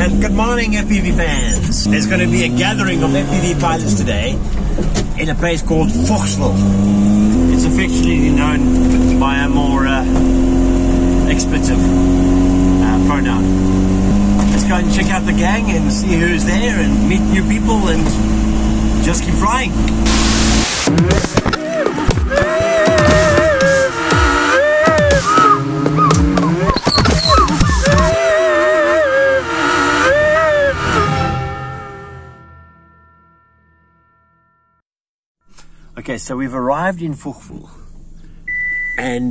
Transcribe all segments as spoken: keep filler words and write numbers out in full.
And good morning, F P V fans. There's going to be a gathering of F P V pilots today in a place called Voxel. It's affectionately known by a more uh, expletive uh, pronoun. Let's go and check out the gang and see who's there and meet new people and just keep flying. Okay, so we've arrived in Voxel, and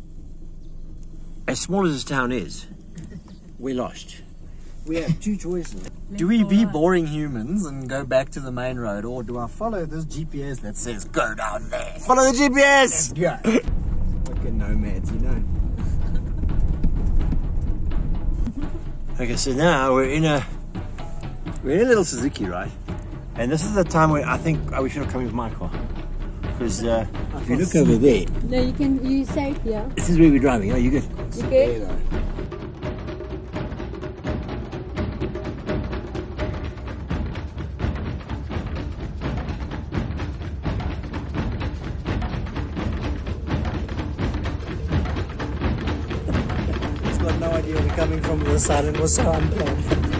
as small as this town is, we're lost. We have two choices. Do we be boring humans and go back to the main road, or do I follow this G P S that says go down there? Follow the G P S! Yeah. Fucking nomads, you know. Okay, so now we're in a we're in a little Suzuki, right? And this is the time where I think oh, we should have come with my car. Because uh, if you look over there, no, you can use safe here. This is where we're driving. Oh, you good? You good? He's got no idea we're coming from the side and was so unplanned.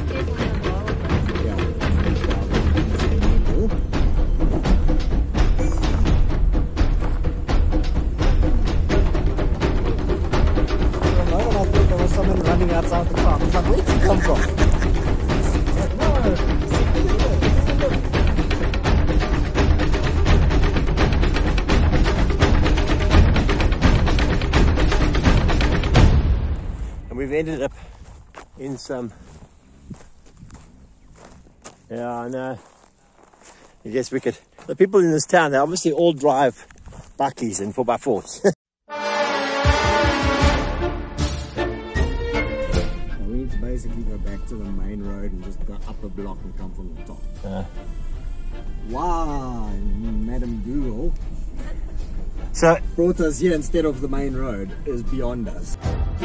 Someone running outside the car. It's like, where did you come from? No. And we've ended up in some. Yeah, I know. I guess we could. The people in this town, they obviously all drive buckies and four by fours. Basically go back to the main road and just go up a block and come from the top. Uh, wow, Madam Google so brought us here instead of the main road is beyond us.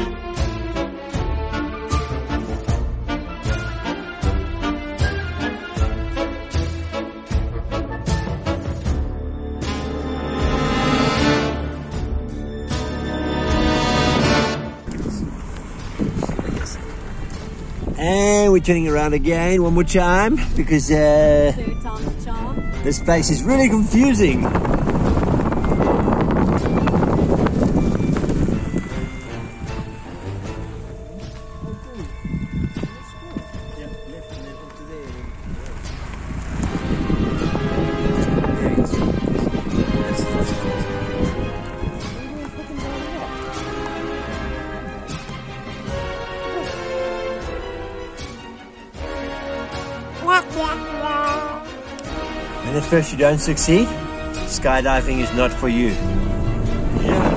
And we're turning around again one more time because uh, Third time's a charm. this place is really confusing. And at first you don't succeed, skydiving is not for you. Yeah.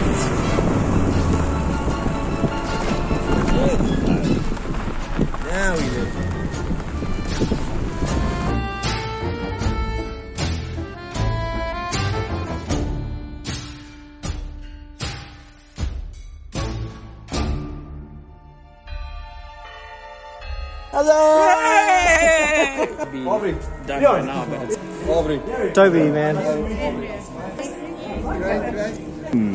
Now we do. Hello! Aubrey. Done by now, but it's Aubrey. Toby, man. Mm.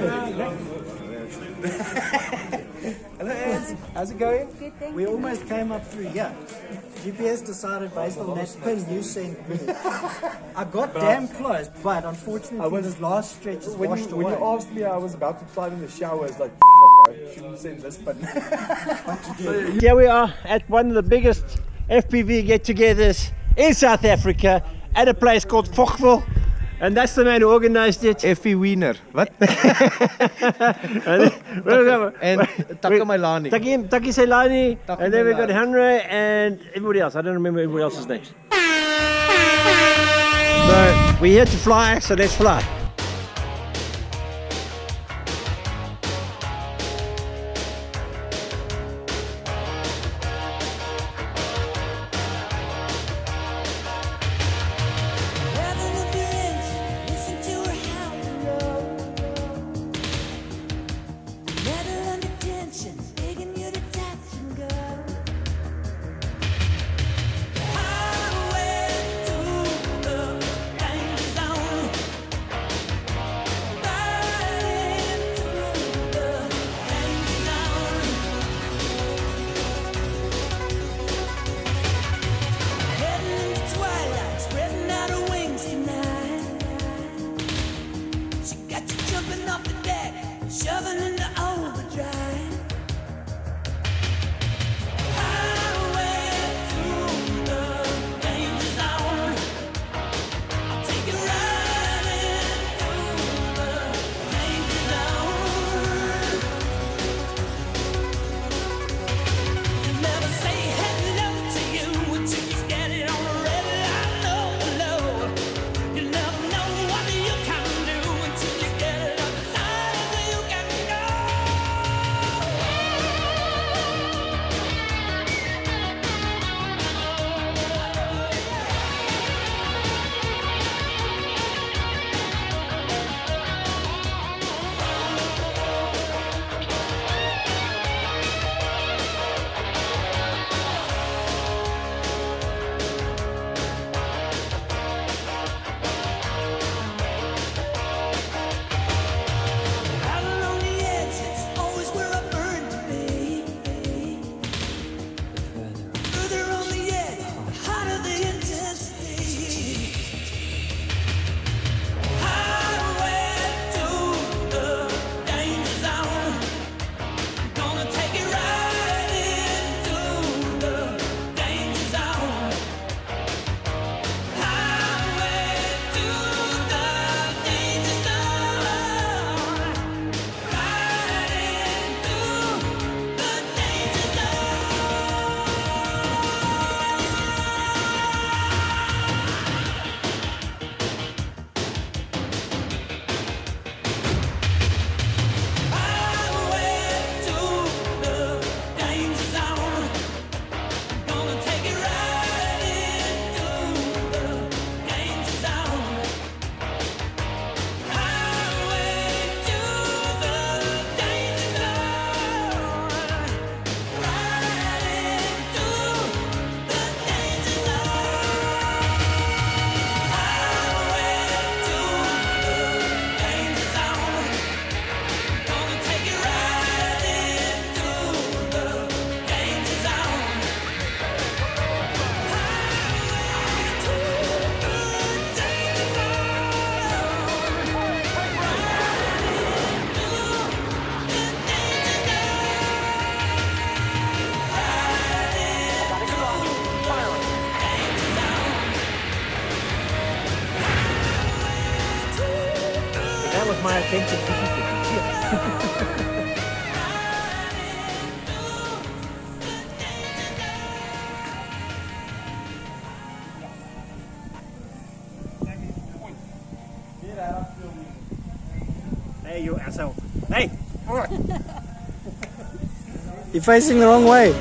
Hello, Eds. How's it going? Good, thank we you. almost came up through here. G P S decided based on that pin you sent me. I got damn close, but unfortunately this last stretch is when washed you, when away. you asked me, I was about to climb in the shower. It's like, fuck, I shouldn't send this, but Here we are at one of the biggest F P V get-togethers in South Africa at a place called Voxel. And that's the man who organized it. Effie Wiener. What? and and Taka Mailani. Taki, Taki Selani, Taki and then we got Mailani. Henry and everybody else. I don't remember everybody else's names. So we're here to fly, so let's fly. authentic fishing footage. Hey, you asshole. Hey! You're facing the wrong way.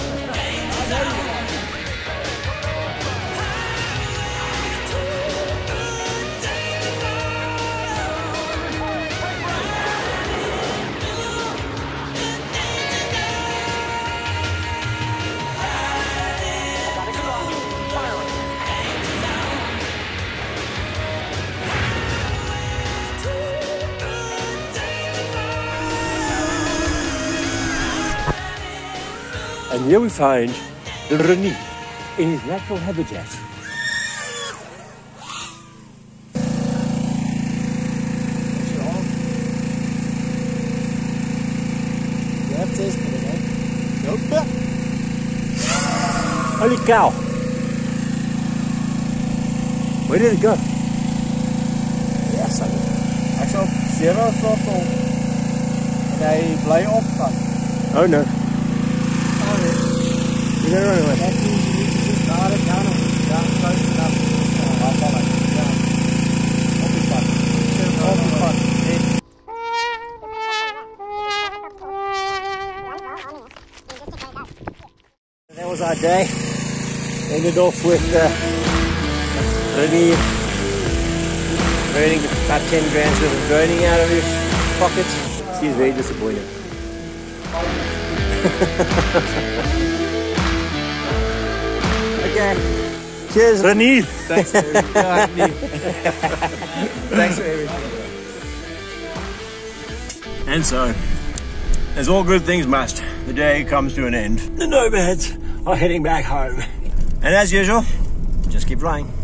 And here we find the Rani in his natural habitat. You have tasted it, eh? Nope. Holy cow! Where did it go? Yes, ek ek sal zero throttle en hy bly opgaan. Oh no. Oh, You're gonna run away. that means you need to just dial it down, down close enough. Uh, I'll follow. Down. I'll be fine. I'll be fine. That was our day. Ended off with uh, Rani burning about ten grams worth of burning out of his pockets. He's very disappointed. Okay. Cheers, Rani. Thanks for everything. Thanks for everything. And so, as all good things must, the day comes to an end. The nomads are heading back home. And as usual, just keep flying.